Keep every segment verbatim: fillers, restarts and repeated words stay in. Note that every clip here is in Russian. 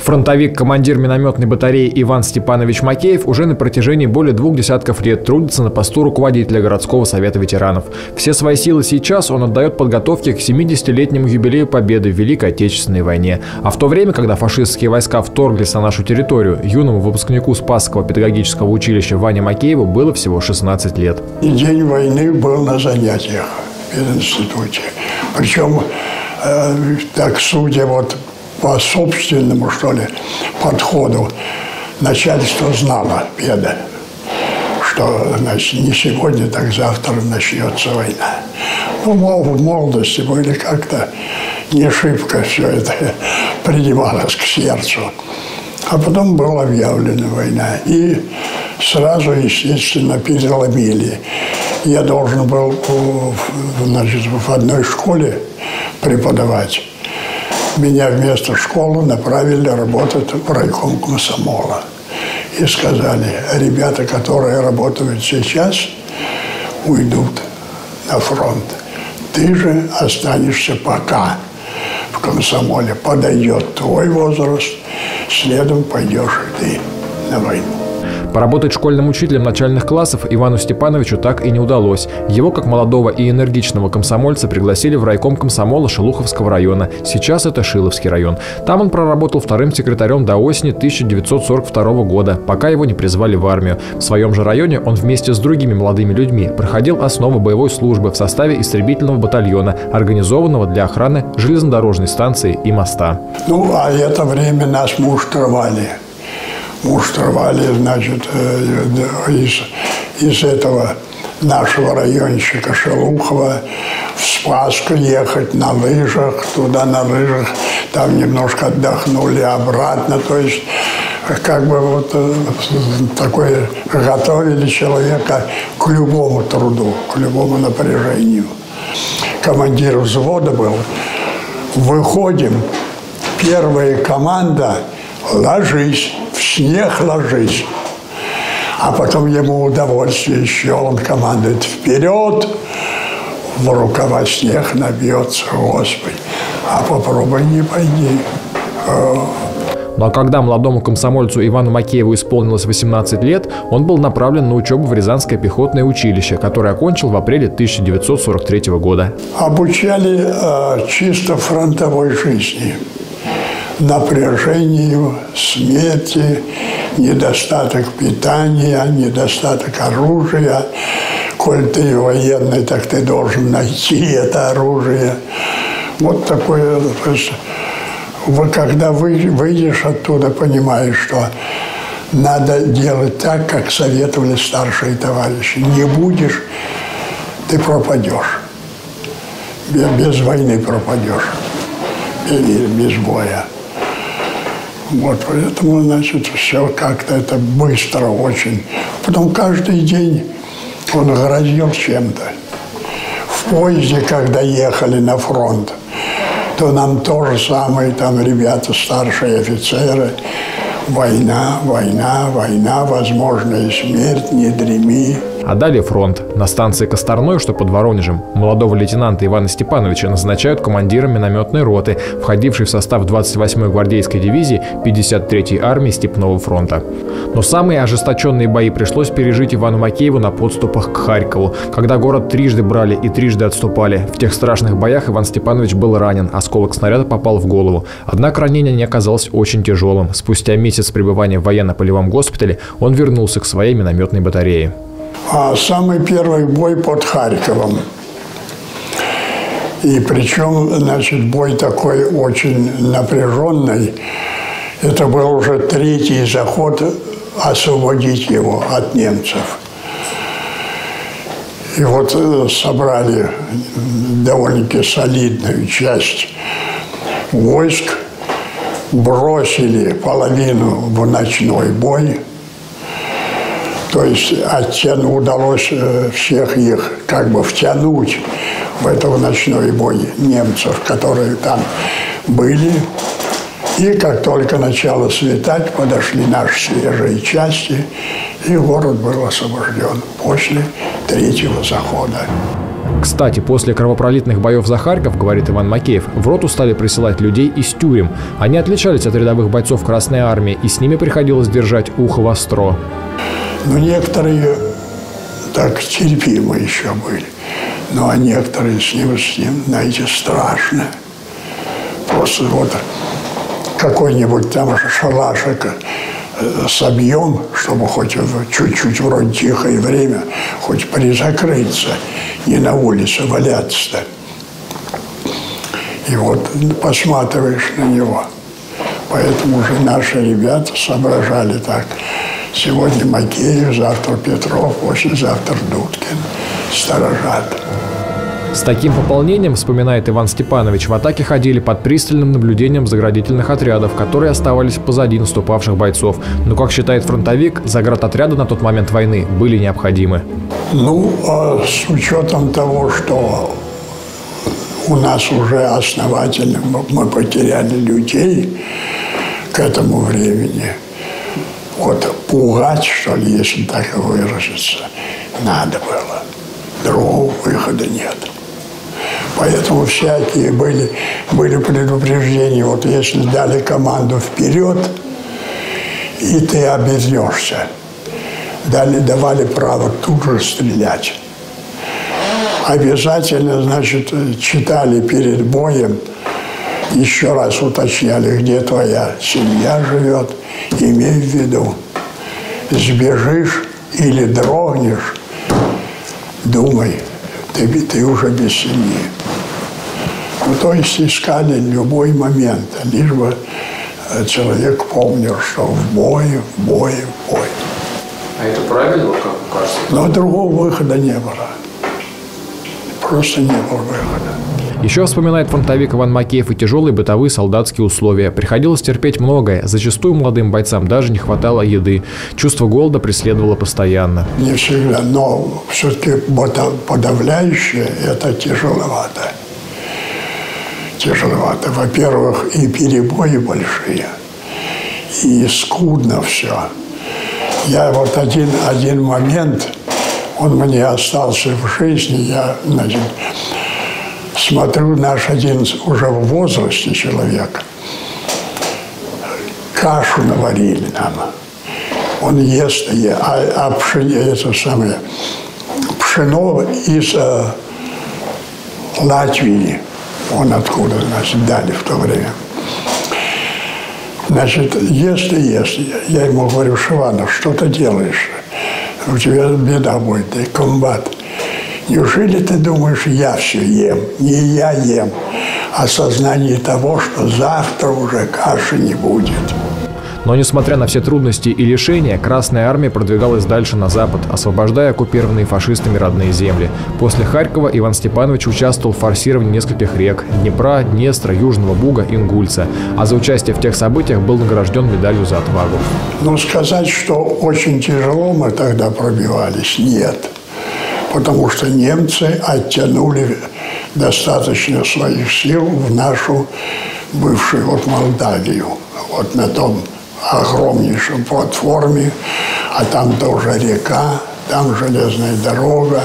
Фронтовик, командир минометной батареи Иван Степанович Макеев уже на протяжении более двух десятков лет трудится на посту руководителя городского совета ветеранов. Все свои силы сейчас он отдает подготовке к семидесятилетнему юбилею Победы в Великой Отечественной войне. А в то время, когда фашистские войска вторглись на нашу территорию, юному выпускнику Спасского педагогического училища Ване Макееву было всего шестнадцать лет. И день войны был на занятиях в институте. Причем, э, так судя вот по собственному, что ли, подходу, начальство знало, беда, что, значит, не сегодня, так завтра начнется война. Ну, мол, в молодости были как-то не шибко все это принималось к сердцу. А потом была объявлена война. И сразу, естественно, переломили. Я должен был, значит, в одной школе преподавать. Меня вместо школы направили работать в райком комсомола. И сказали, ребята, которые работают сейчас, уйдут на фронт. Ты же останешься пока в комсомоле. Подойдет твой возраст, следом пойдешь и ты на войну. Поработать школьным учителем начальных классов Ивану Степановичу так и не удалось. Его, как молодого и энергичного комсомольца, пригласили в райком комсомола Шелуховского района. Сейчас это Шиловский район. Там он проработал вторым секретарем до осени тысяча девятьсот сорок второго года, пока его не призвали в армию. В своем же районе он вместе с другими молодыми людьми проходил основы боевой службы в составе истребительного батальона, организованного для охраны железнодорожной станции и моста. Ну, а это время нас муштровали. Муштровали, значит, из, из этого нашего райончика Шелухова в Спасску ехать на лыжах, туда на лыжах, там немножко отдохнули, обратно. То есть, как бы вот такое готовили человека к любому труду, к любому напряжению. Командир взвода был. Выходим, первая команда – ложись. В снег ложись. А потом ему удовольствие еще, он командует вперед, в рукава снег набьется, Господи, а попробуй не пойди. Ну а когда молодому комсомольцу Ивану Макееву исполнилось восемнадцать лет, он был направлен на учебу в Рязанское пехотное училище, которое окончил в апреле тысяча девятьсот сорок третьего года. Обучали э, чисто фронтовой жизни. Напряжению, смерти, недостаток питания, недостаток оружия. Коль ты военный, так ты должен найти это оружие. Вот такое. Вы, когда вы, выйдешь оттуда, понимаешь, что надо делать так, как советовали старшие товарищи. Не будешь, ты пропадешь. Без, без войны пропадешь. Без, без боя. Вот поэтому, значит, все как-то это быстро очень. Потом каждый день он грозил чем-то. В поезде, когда ехали на фронт, то нам то же самое, там ребята, старшие офицеры, война, война, война, возможная смерть, не дреми. А далее фронт. На станции Косторной, что под Воронежем, молодого лейтенанта Ивана Степановича назначают командиром минометной роты, входившей в состав двадцать восьмой гвардейской дивизии пятьдесят третьей армии Степного фронта. Но самые ожесточенные бои пришлось пережить Ивану Макееву на подступах к Харькову, когда город трижды брали и трижды отступали. В тех страшных боях Иван Степанович был ранен, осколок снаряда попал в голову. Однако ранение не оказалось очень тяжелым. Спустя месяц пребывания в военно-полевом госпитале он вернулся к своей минометной батарее. А самый первый бой под Харьковом. И причем, значит, бой такой очень напряженный. Это был уже третий заход освободить его от немцев. И вот собрали довольно-таки солидную часть войск, бросили половину в ночной бой. То есть оттяну, удалось всех их как бы втянуть в этот ночной бой немцев, которые там были. И как только начало светать, подошли наши свежие части, и город был освобожден после третьего захода. Кстати, после кровопролитных боев за Харьков, говорит Иван Макеев, в роту стали присылать людей из тюрем. Они отличались от рядовых бойцов Красной Армии, и с ними приходилось держать ухо востро. Но некоторые так терпимы еще были. Ну, а некоторые с ним, с ним, знаете, страшно. Просто вот какой-нибудь там шалашик собьем, чтобы хоть чуть-чуть вроде тихое время, хоть призакрыться, не на улице валяться-то. И вот посматриваешь на него. Поэтому уже наши ребята соображали так. Сегодня Макеев, завтра Петров, послезавтра Дудкин сторожат. С таким пополнением, вспоминает Иван Степанович, в атаке ходили под пристальным наблюдением заградительных отрядов, которые оставались позади наступавших бойцов. Но, как считает фронтовик, заградотряды на тот момент войны были необходимы. Ну, а с учетом того, что у нас уже основательно мы потеряли людей к этому времени, вот пугать, что ли, если так выразиться, надо было. Другого выхода нет. Поэтому всякие были, были предупреждения. Вот если дали команду вперед, и ты обернешься. Дали, давали право тут же стрелять. Обязательно, значит, читали перед боем, еще раз уточняли, где твоя семья живет. Имей в виду, сбежишь или дрогнешь, думай, ты, ты уже без семьи. Ну, то есть искали любой момент, лишь бы человек помнил, что в бой, в бой, в бой. А это правильно, как вам кажется? Но другого выхода не было. Просто не было выхода. Еще вспоминает фронтовик Иван Макеев и тяжелые бытовые солдатские условия. Приходилось терпеть многое. Зачастую молодым бойцам даже не хватало еды. Чувство голода преследовало постоянно. Не всегда, но все-таки подавляющее – это тяжеловато. Тяжеловато. Во-первых, и перебои большие, и скудно все. Я вот один, один момент, он мне остался в жизни, я, значит, смотрю, наш один уже в возрасте человек, кашу наварили нам. Он ест, а, а пшено, это самое, пшено из э, Латвии, он откуда, значит, дали в то время. Значит, ест и ест. Я ему говорю: Шиванов, что ты делаешь? У тебя беда будет, ты комбат. Неужели ты думаешь, я все ем? Не я ем, а сознание того, что завтра уже каши не будет. Но, несмотря на все трудности и лишения, Красная Армия продвигалась дальше на запад, освобождая оккупированные фашистами родные земли. После Харькова Иван Степанович участвовал в форсировании нескольких рек – Днепра, Днестра, Южного Буга, Ингульца. А за участие в тех событиях был награжден медалью за отвагу. Ну, сказать, что очень тяжело мы тогда пробивались – нет. Потому что немцы оттянули достаточно своих сил в нашу бывшую вот Молдавию. Вот на том огромнейшем платформе, а там тоже река, там железная дорога.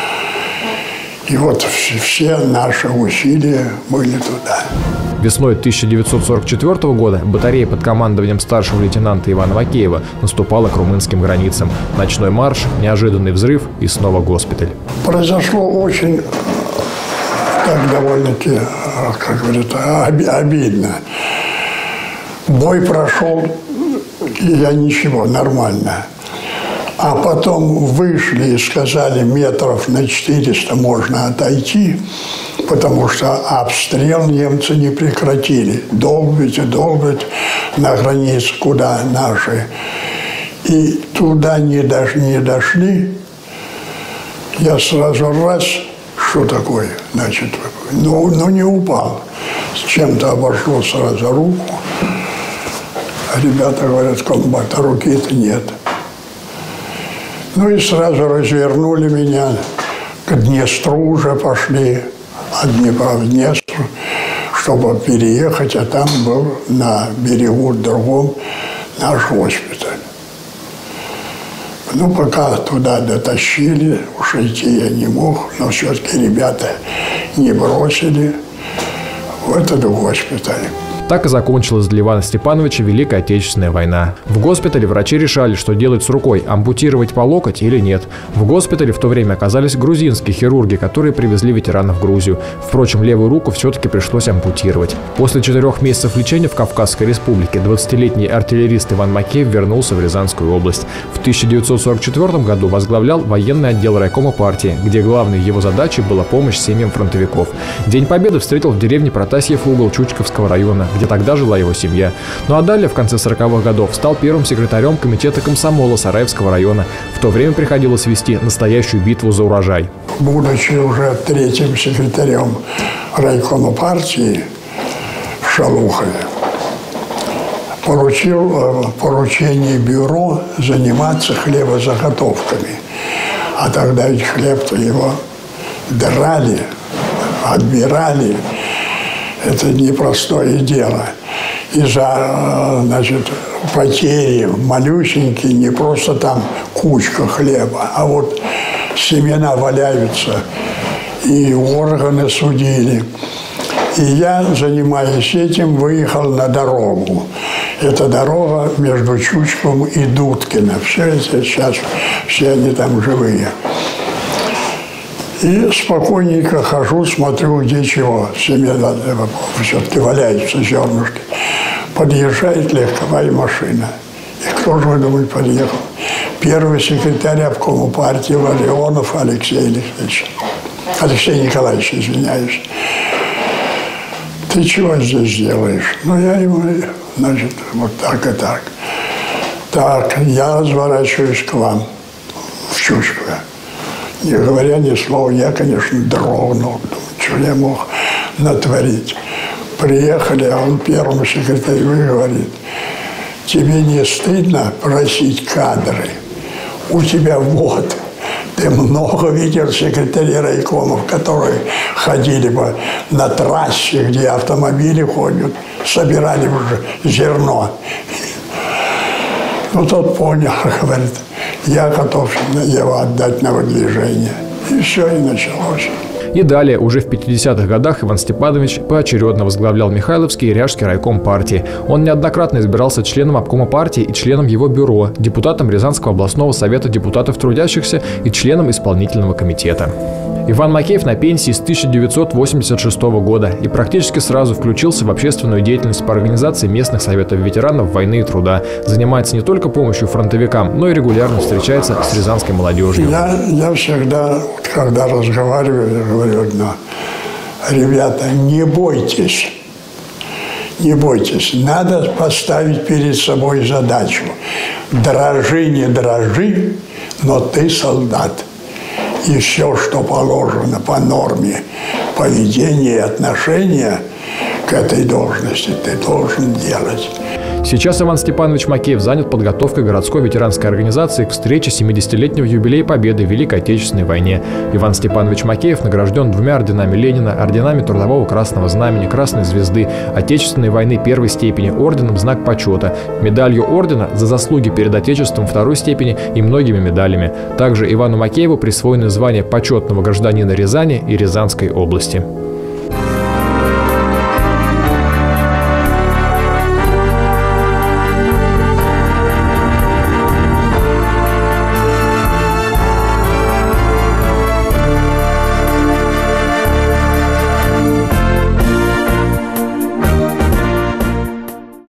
И вот все наши усилия были туда. Весной тысяча девятьсот сорок четвёртого года батарея под командованием старшего лейтенанта Ивана Макеева наступала к румынским границам. Ночной марш, неожиданный взрыв и снова госпиталь. Произошло очень, так довольно-таки, как говорится, обидно. Бой прошел, я ничего, нормально. А потом вышли и сказали, метров на четыреста можно отойти, потому что обстрел немцы не прекратили. Долбить и долбить на границе, куда наши. И туда не, дош, не дошли. Я сразу раз, что такое, значит, ну, ну не упал. С чем-то обошло сразу руку. Ребята говорят, комбат, руки-то нет. Ну и сразу развернули меня, к Днестру уже пошли, от Днепра в Днестр, чтобы переехать, а там был на берегу другом наш госпиталь. Ну, пока туда дотащили, уж идти я не мог, но все-таки ребята не бросили в этот госпиталь. Так и закончилась для Ивана Степановича Великая Отечественная война. В госпитале врачи решали, что делать с рукой, ампутировать по локоть или нет. В госпитале в то время оказались грузинские хирурги, которые привезли ветеранов в Грузию. Впрочем, левую руку все-таки пришлось ампутировать. После четырех месяцев лечения в Кавказской республике двадцатилетний артиллерист Иван Макеев вернулся в Рязанскую область. В тысяча девятьсот сорок четвёртом году возглавлял военный отдел райкома партии, где главной его задачей была помощь семьям фронтовиков. День Победы встретил в деревне Протасьев угол Чучковского района, где тогда жила его семья. Ну а далее, в конце сороковых годов, стал первым секретарем комитета комсомола Сараевского района. В то время приходилось вести настоящую битву за урожай. Будучи уже третьим секретарем райкома партии в Шалухове, поручил поручение бюро заниматься хлебозаготовками. А тогда ведь хлеб-то его драли, отбирали. Это непростое дело. Из-за, значит, потери малюсенькие, не просто там кучка хлеба, а вот семена валяются, и органы судили. И я, занимаясь этим, выехал на дорогу. Это дорога между Чучковым и Дудкино. Все это сейчас, все они там живые. И спокойненько хожу, смотрю, где чего. Семена все-таки валяются зернышки. Подъезжает легковая машина. И кто же, вы думаете, подъехал? Первый секретарь обкома партии Ларионов Алексей Алексеевич. Алексей Николаевич, извиняюсь. Ты чего здесь делаешь? Ну, я ему, значит, вот так и так. Так, я разворачиваюсь к вам в Чучково. Не говоря ни слова, я, конечно, дрогнул. Думаю, что я мог натворить. Приехали, а он первому секретарю говорит: тебе не стыдно просить кадры? У тебя вот. Ты много видел секретарей райкомов, которые ходили бы на трассе, где автомобили ходят, собирали уже зерно. Ну, тот понял, говорит, я готов его отдать на выдвижение. И все, и началось. И далее, уже в пятидесятых годах, Иван Степанович поочередно возглавлял Михайловский и Ряжский райком партии. Он неоднократно избирался членом обкома партии и членом его бюро, депутатом Рязанского областного совета депутатов трудящихся и членом исполнительного комитета. Иван Макеев на пенсии с тысяча девятьсот восемьдесят шестого года и практически сразу включился в общественную деятельность по организации местных советов ветеранов войны и труда. Занимается не только помощью фронтовикам, но и регулярно встречается с рязанской молодежью. Я, я всегда, когда разговариваю, я говорю одно: ребята, не бойтесь, не бойтесь, надо поставить перед собой задачу. Дрожи, не дрожи, но ты солдат. И все, что положено по норме поведения и отношения к этой должности, ты должен делать. Сейчас Иван Степанович Макеев занят подготовкой городской ветеранской организации к встрече семидесятилетнего юбилея Победы в Великой Отечественной войне. Иван Степанович Макеев награжден двумя орденами Ленина, орденами Трудового Красного Знамени, Красной Звезды, Отечественной войны первой степени, орденом Знак почета, медалью ордена за заслуги перед Отечеством второй степени и многими медалями. Также Ивану Макееву присвоено звание почетного гражданина Рязани и Рязанской области.